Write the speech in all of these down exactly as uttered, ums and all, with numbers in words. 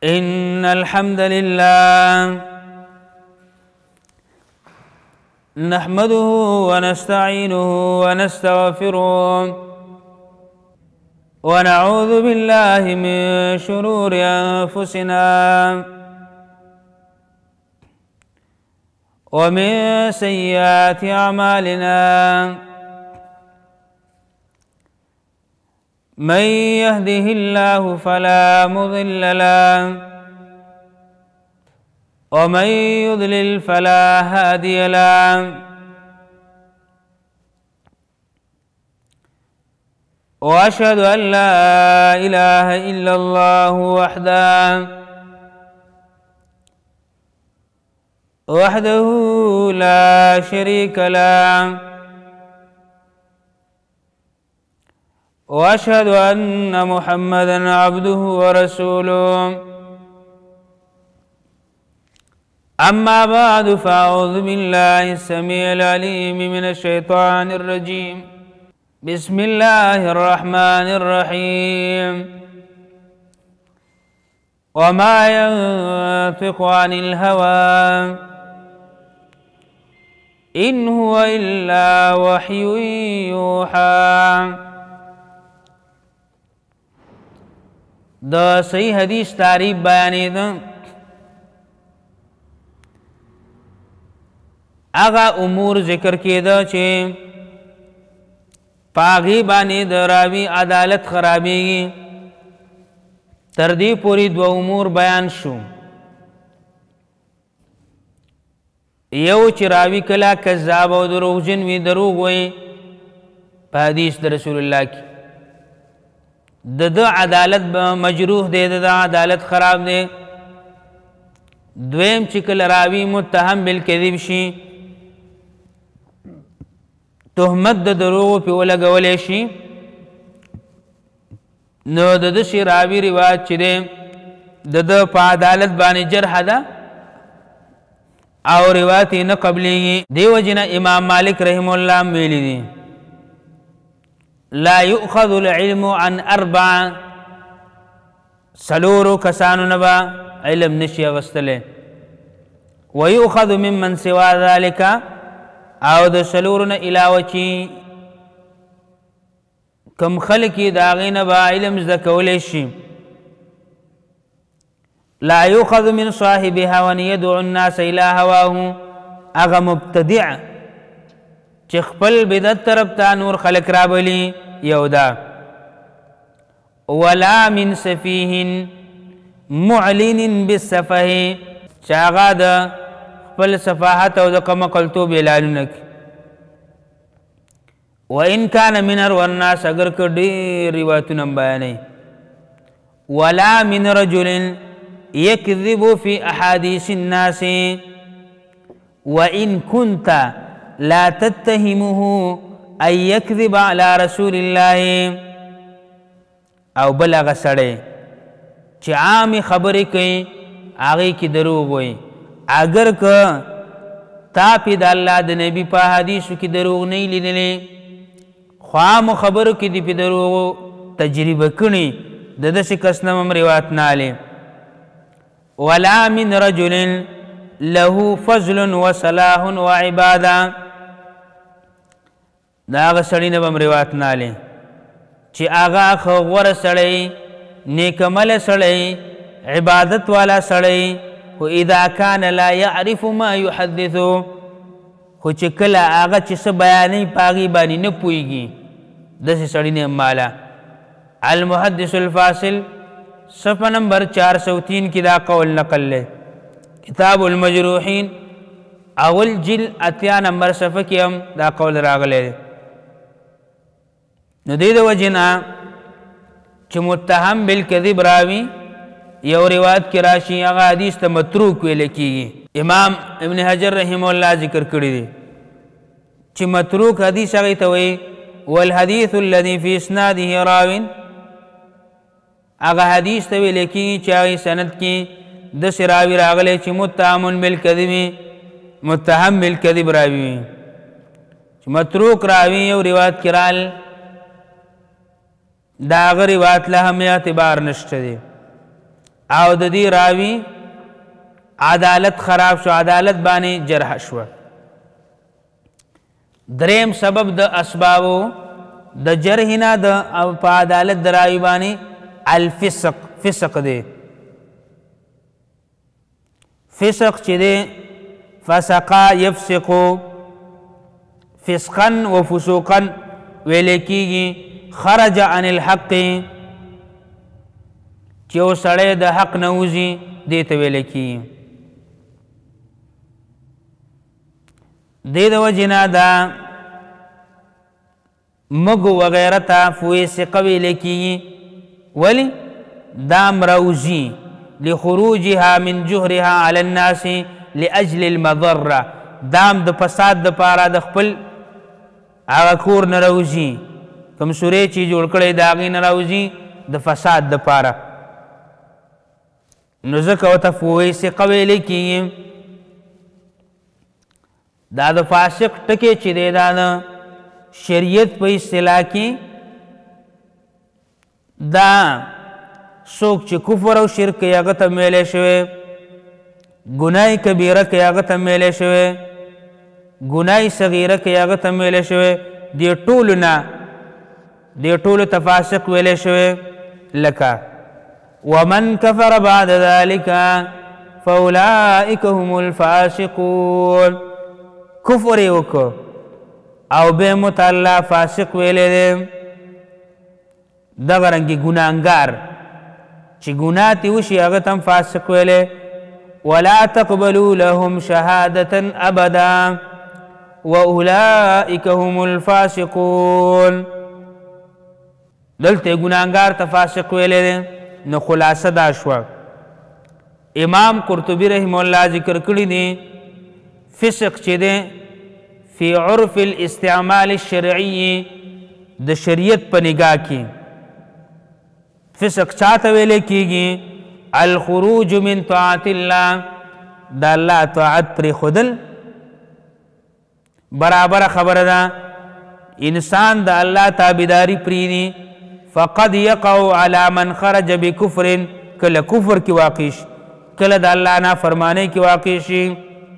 إن الحمد لله نحمده ونستعينه ونستغفره ونعوذ بالله من شرور أنفسنا ومن سيئات أعمالنا من يهده الله فلا مضل له ومن يضلل فلا هادي له وأشهد أن لا إله إلا الله وحده وحده لا شريك له وأشهد أن محمدًا عبده ورسوله أما بعد فأعوذ بالله السميع العليم من الشيطان الرجيم بسم الله الرحمن الرحيم وما ينطق عن الهوى إن هو إلا وحي يوحى دا صحیح حدیث تعریف بیانی دا اغا امور ذکر کی دا چه پاغی بانی دا راوی عدالت خرابی گی تردی پوری دو امور بیان شو یو چه راوی کلا کذاب و دروغجن وی دروغ وی پا حدیث دا رسول اللہ کی دا دا عدالت مجروح دے دا دا عدالت خراب دے دویم چکل راوی متهم بالکذب شی تهمت دا دروغ پی ولگولی شی نو دا دا شی راوی روایت چی دے دا دا پا عدالت بانی جرح دا او روایتی نقبلی گی دیو جنا امام مالک رحم اللہ میلی دی لا يؤخذ العلم عن اربع سلورو کسانو نبا علم نشی اغسطلے ويؤخذ ممن سوا ذلك او د سلورنا علاوه چی کم خلقی داغی نبا علم زکولی شی لا يؤخذ من صاحب هوى يدعو الناس الى هواه اغا مبتدع چی خپل بدت طرف تا نور خلق رابلی یودا ولا من سفیه معلن بالسفه چاگا دا خپل صفاحت او دا قمقلتوب اعلانونک وان کان من اروا الناس اگر کردی روایتون بیانی ولا من رجل يكذب في احاديث الناس وان كنت لا تتهمه ان يكذب على رسول الله او بلغ سڑے چی عامی خبری کئی آغی کی دروغ ہوئی اگر که تا پی دا اللہ دا نبی پا حدیثو کی دروغ نہیں لیدلے خوام خبرو کی دی پی دروغ تجربہ کنی دا دس کسنم روایت نالے ولا من رجل له فضل وصلاح وعبادہ دا آغا سڑی نبم روایت نالے چی آغا خور سڑی نیکمل سڑی عبادت والا سڑی و اذا کان لا یعرف ما یحدثو خو چی کلا آغا چی سا بیانی پاگی بانی نپوئیگی دس سڑی نیم مالا المحدث الفاصل صفحہ نمبر چار سو تین کی دا قول نقل لے کتاب المجروحین اول جل اتیا نمبر صفحہ کی ہم دا قول راغلے ندید وجنا چی متهم بالکذب راوی یو روایت کی راشی اغا حدیث تا متروک ویلے کی گی امام ابن حجر رحمہ اللہ ذکر کری دی چی متروک حدیث اغی توئی والحدیث الذي فی اسناده راوین اغا حدیث تا ویلے کی گی چی اغی سند کی دس راوی راغلے چی متهم بالکذب متهم بالکذب راوی چی متروک راوی یو روایت کرال دا اغا روایت لہم اعتبار نشت دی او د دې راوي عدالت خراب شو، عدالت باندې جرح شو. دریم سبب د اسبابو د جرح نه د په عدالت د راوي باندې الفسق، فسق دی. فسق چې دی فسقا یفسقو، فسقا و فسوقا ویل کېږي. خرج عن الحق چې یو سړی د حق نه وځي دې ته ویل کېږي. دې د وجې نه دا مږو وغیره ته فوسقه ویل کېږي. ولې؟ دا مروزي لخروجها من جهرها على الناس لاجل المضره، دام د فساد دپاره د خپل هغه کور نه راوځي، کوم سورې چې جوړ کړی د هغې نه راوځي د فساد دپاره، نو ځکه ورته فوسقه ویلی کېږي. دا د فاسق ټکی چې دی دا د شریعت په اصطلاح کې دا څوک چې کفر او شرک کوي هغه ته میلی شوی، ګناه کبیره کوي هغه ته میلی شوی، ګناه صغیره کوي هغه ته میلی شوی، دې ټولو نه دې ټولو ته فاسق ویلی شوی. لکه ومن کفر بعد ذلك فاولئک هم الفاسقون، کفر یې وکړو او بیا مو ته الله فاسق ویلی دی. دغه رنګې ګناهګار چې ګناه ترې وشي هغه ته هم فاسق ویلی. ولا تقبلوا لهم شهادة أبدا واولئک هم الفاسقون، دلته ګناهګار ته فاسق ویلی دی. نو خلاصه دا شوه. امام قرطبي رحمه الله ذکر کړي دي فسق چې دی فی عرف الاستعمال الشرعي، د شریعت په نگاه کې فسق چاته ویلی کېږي؟ الخروج من طاعت الله، د الله طاعت پرېښودل. برابره خبره ده انسان د الله تابعداري پرېږدي فقد یقع علی من خرج بکفر، کله کفر کې واقع شي، کله د الله نافرمانی کې واقع شي،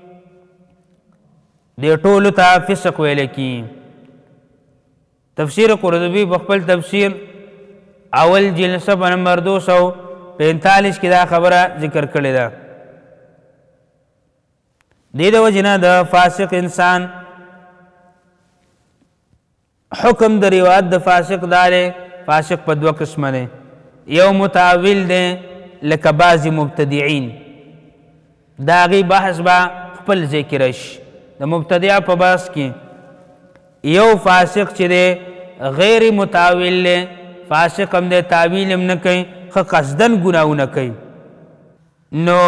دې ټولو ته فسق ویلی کېږي. تفسیر قرطبي په خپل تفسیر اول جلد صفحه نمبر دو سو پینتالیس کې دا خبره ذکر کړې ده. دې د وجې نه د فاسق انسان حکم د روایت د فاسق دا دی، فاسق په دوه قسمه دی. یو متاول دی لکه بعضې مبتدعین، د هغې بحث به خپل ځای کې راشي. د مبتدع په بحث کې یو فاسق چې دی غیر متاول دی، فاسق هم دی تاویل هم نه کوي، ښه قصدن ګناهونه کوي. نو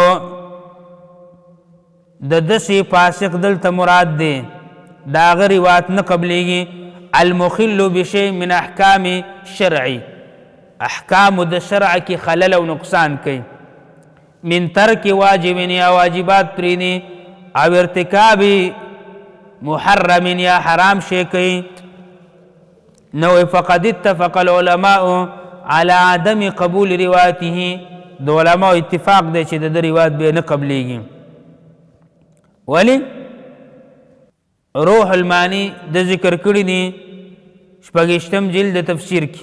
د داسې فاسق دلته مراد دی د هغه روایت نه قبلیږي. المخل بشیء من احکام شرعی، احکامو د شرع کې خلل او نقصان کوي. من ترک واجب یا واجبات پرېږدي او ارتکاب محرم یا حرام شی کوي. نو فقد اتفق العلماء على عدم قبول روایته، د علماء اتفاق دی چې د روایت به نه قبلیږي. ولی روح المانی د ذکر کړي دي شپږشتم جلد د تفسیر کې،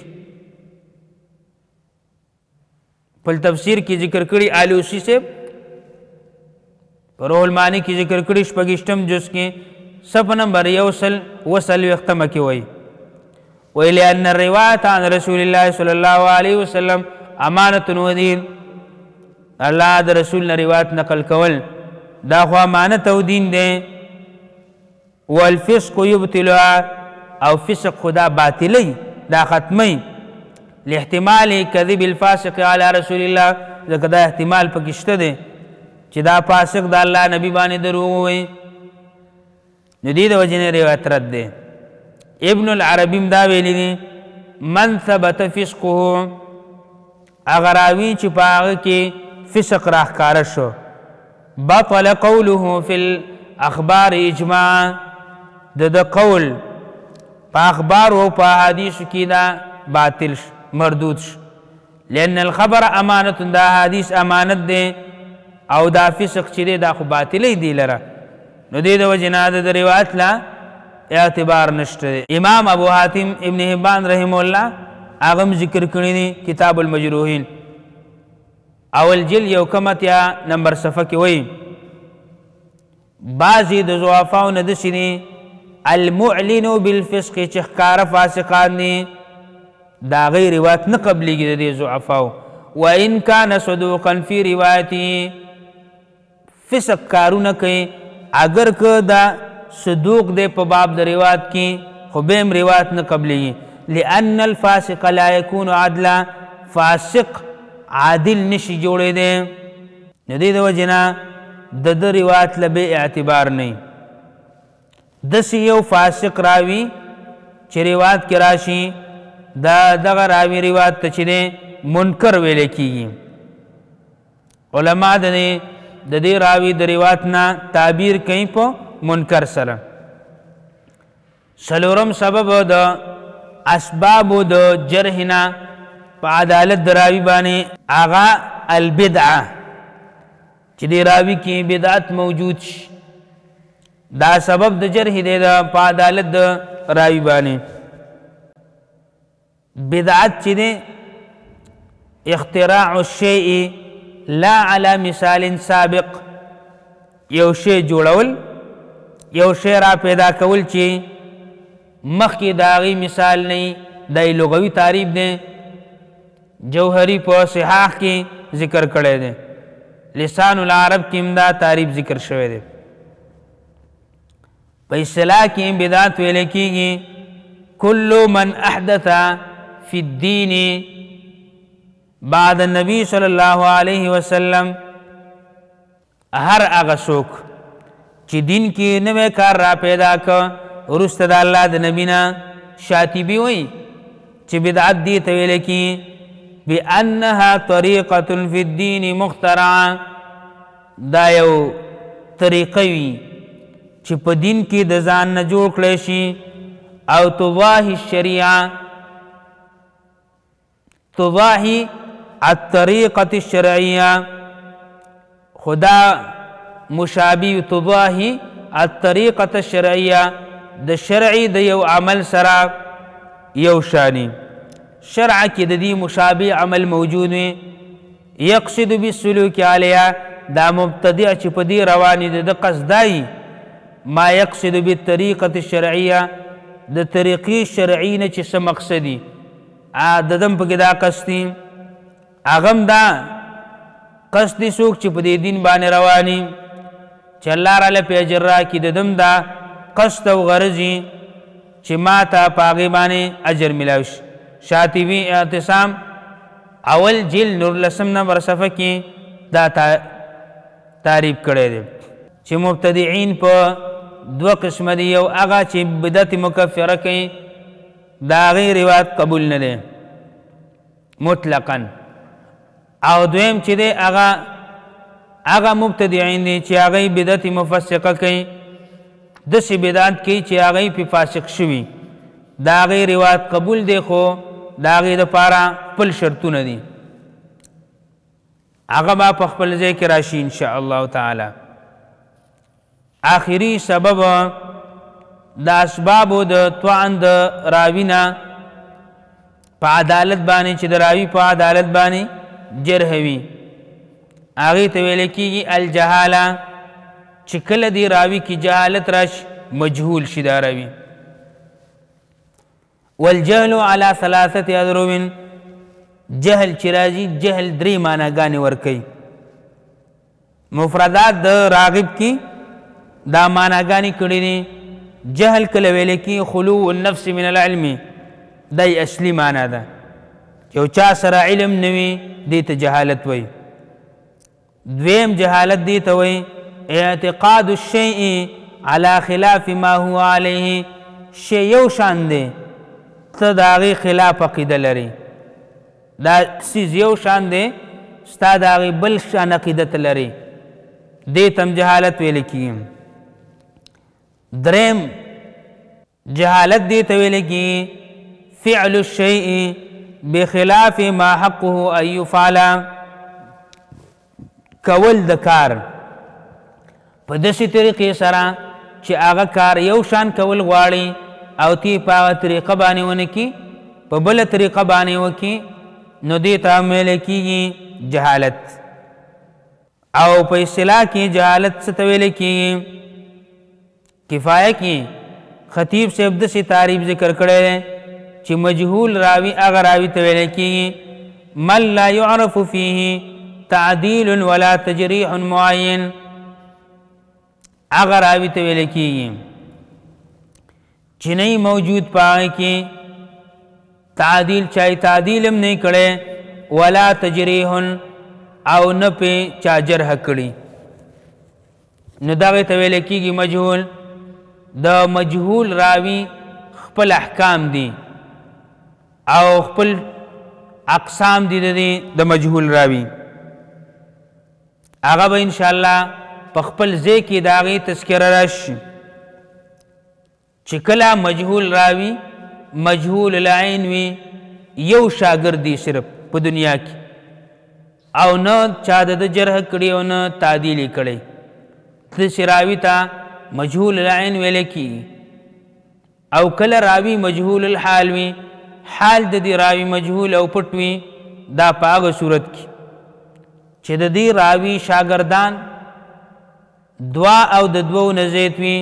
په تفسیر کې ذکر کړي آلوسی صاحب په روح المانی کې ذکر کړي شپږشتم جز کې صفحه نمبر یو سل اوه څلوېښتمه کې وایي وایي لأن الروایة عن رسول الله صلی الله علیه وسلم امانة ودین، الله د رسول نه روایت نقل کول دا خو امانت او دین دی. والفسق یبطلها، او فسق خدا باطلی دا ختمی. لاحتمال کذب الفاسق علی رسول الله، ځکه دا احتمال پکې شته دی چې دا فاسق د الله نبی باندې دروغ ووایي، نو دې د وجې نه روایت رد دی. ابن العربي دا ویلی دی من ثبت فسقه، هغه راوي چې په هغه کې فسق راښکاره شو، بطل قوله فی الاخبار اجماع، د د قول په اخبار او په احادیثو کې دا باطل شو، مردود شو. لأن الخبر امانت، دا حدیث امانت دی او دا فسق چې دی دا خو باطلی دی لره، نو دې د وجې نه د روایت لا اعتبار نشته. امام ابو حاتم ابن حبان رحم الله هغه هم ذکر کړی دی کتاب المجروحین اول جل یو کم اتیا نمبر صفحه کې وایي بعضې د ضعفاو نه داسې دي المعلن بالفسق چې ښکاره فاسقان دي دا هغوی روایت نه قبلیږي د دې ضعفاو. وان کان صدوقا فی روایته، فسق کارونه کوي اگر که دا صدوق دی په باب د روایت کې خو بیا هم روایت نه قبلیږي. لأن الفاسق لا یکون عدلا، فاسق عادل نشي جوړېدی، نو دې د وجې نه د ده روایت له بې اعتبار نه وي. داسې یو فاسق راوي چې روایت کې راشي دا دغه راوي روایت ته چې دی منکر ویلی کېږي. علما د د دې راوي د روایت نه تعبیر کوي په منکر سره. څلورم سبب د اسبابو د جرح نه په عدالت د راوي باندې هغه البدعه چې دې راوي کې بدعت موجود شي، دا سبب د جرح دی د په عدالت د راوي باندې. بدعت چې دی اختراع الشیء لا علی مثال سابق، یو شی جوړول، یو شی را پیدا کول چې مخکې د هغې مثال نه دا یې لغوي تعریف دی. جوهري په صحاح کې ذکر کړی دی، لسان العرب کې هم دا تعریف ذکر شوی دی. په اصطلاح کې بدعت ویلی کېږي کل من احدث فی الدین بعد النبی صلی الله علیه وسلم، هر هغه څوک چې دین کې نوی کار را پیدا که وروسته د الله د نبي نه. شاطبي وایي چې بدعت دې ته ویلی کېږي بأنها طریقة فی الدین مخترعه، دا یو طریقه وي چې په دین کې د ځان نه جوړ کړی شي. او تضاهي الشریعه، تضاهي الطریقة الشرعیه، خدا مشابه تضاهي الطریقة الشرعیه، د شرعي د یو عمل سره یو شانی. شرع کې د دې مشابه عمل موجود وي. یقصد بالسلوک علیها، دا مبتدع چې په دې روانې د ده قصد دایي ما یقصد بالطریقة الشرعیه، د طریقې شرعي نه چې څه مقصد وي د ده هم پکې دا قصد وي. هغه هم دا قصد دی څوک چې په دې دین باندې روان وي چې الله راله پې اجر راکړي، د ده هم دا قصد او غرض وي چې ما ته په هغې باندې اجر میلاو شي. شاطبي اعتصام اول جلد نورلسم نمبر صفحه کې دا تعریف کړی دی چې مبتدعین په دوه قسمه دي. یو هغه چې بدعت مکفره کوي، د هغې روایت قبول نه دی مطلقا. او دویم چې دی هغه هغه مبتدعین دي چې هغوی بدعت مفسقه کوي، داسې بدعت کوي چې هغوی پې فاسق شوي، د هغې روایت قبول دی خو د هغې دپاره خپل شرطونه دي، هغه به په خپل ځای کې راشي انشاءالله تعالی. آخري سبب د اسبابو د طعن د راوي نه په عدالت باندې چې د راوي په عدالت باندې جرح وي، هغې ته ویلی کېږي الجهاله، چې کله دې راوي کې جهالت راشي مجهول شي دا راوي. والجهل على ثلاثة اضرب، جهل چې راځي جهل درې معناګانې ورکوي. مفردات د راغب کې دا معناګانې کړي دي. جهل کله ویلی کېږي خلو النفس من العلم، دا یې اصلي معنا ده. یو چا سره علم نه وي دې ته جهالت وایي. دویم جهالت دې ته وایي اعتقاد الشیء على خلاف ما هو علیه، شی یو شان دی ته د هغې خلاف عقیده لري، دا څیز یو شان دی ستا د هغې بل شان عقیدت لري، دې ته هم جهالت ویلی کېږي. دریم جهالت دې ته ویلی کېږي فعل الشیء بخلاف ما حقه ان يفعل کول د کار په داسې طریقې سره چې هغه کار یو شان کول غواړي او تی په هغه طریقه باندې ونه کي په بله طریقه باندې وکي نو دې ته ویلی کېږي جهالت. او په اصطلاح کې جهالت څه ته ویلی کېږي؟ کفایه کې خطیب صاحب داسې تعریف ذکر کړی دی چې مجهول راوي هغه راوي ته ویلی کېږي من لا يعرف فيه تعدیل ولا تجریح معین. هغه راوي ته ویلی کېږي چې نه موجود په هغه کې تعدیل چای تعدیل هم نه کړی ولا تجریح او نه پې چا جرح کړي نو دغې ته ویلی کېږي مجهول. د مجهول راوي خپل احکام دي او خپل اقسام دي د مجهول راوي هغه به انشاءالله په خپل ځای کې د هغې تذکره راشي چې کله مجهول راوي مجهول العین وي یو شاګرد دی صرف په دنیا کې او نه چا د ده جرح کړي او نه تعدیل یې کړی داسې راوي ته مجهول العین ویلی کېږي. او کله راوي مجهول الحال وي حال د دې راوي مجهول او پټ وي دا په هغه صورت کې چې د دې راوي شاګردان دوا او د دوو نه زیات وي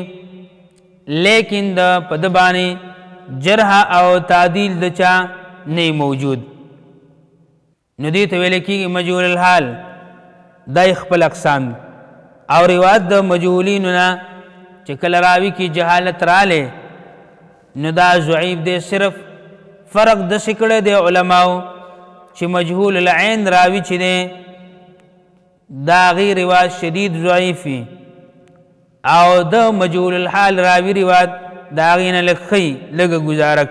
لیکن د په ده باندې جرح او تعدیل د چا نه موجود نو دې ته ویلی کېږي مجهول الحال. دا خپل اقسام دي. او روایت د مجهولینو نه چې کله راوي کې جهالت رالی نو دا ضعیف دی. صرف فرق داسې کړی دی علماو چې مجهول العین راوي چې دی دا هغې روایت شدید ضعیف وي او د مجهول الحال راوي روایت د هغې نه لږ ښه لږه ګزاره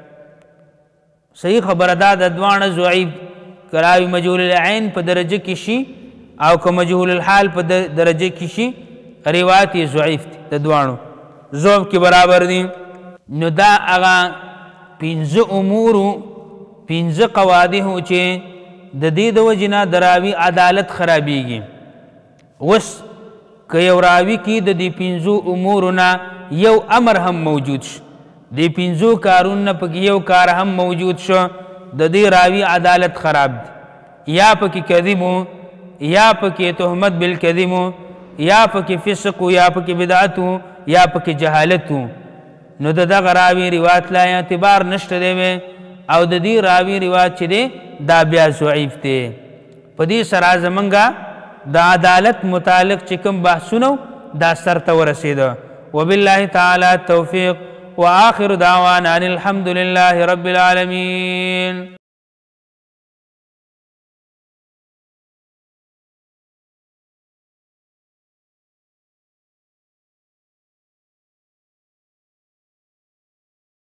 صحیح خبره دا د دواړه ضعیف که راوي مجهول العین په درجه کې شي او که مجهول الحال په درجه کې شي روایت یې ضعیف دی د دواړو ضعف کې برابر دي. نو دا هغه پنځه امورو پنځه قوادحو چې د دې د وجې نه د راوي عدالت خرابېږي. اوس که یو راوي کې د دې پنځو امورو نه یو امر هم موجود شو دې پنځو کارونو نه پکې یو کار هم موجود شو د دې راوي عدالت خراب دی. یا پکې کذب و یا پکې تهمت بالکذب و یا پکې فسق و یا پکې بدعت و یا پکې جهالت و نو د دغه راوي روایت لا اعتبار نشته دی او د دې راوي روایت چې دی دا بیا ضعیف دی. په دې سره زمونږ د عدالت متعلق چې کوم بحثونه دا سر ته ورسېده. وبالله تعالی التوفیق وآخر دعوانا ان الحمد لله رب العالمین.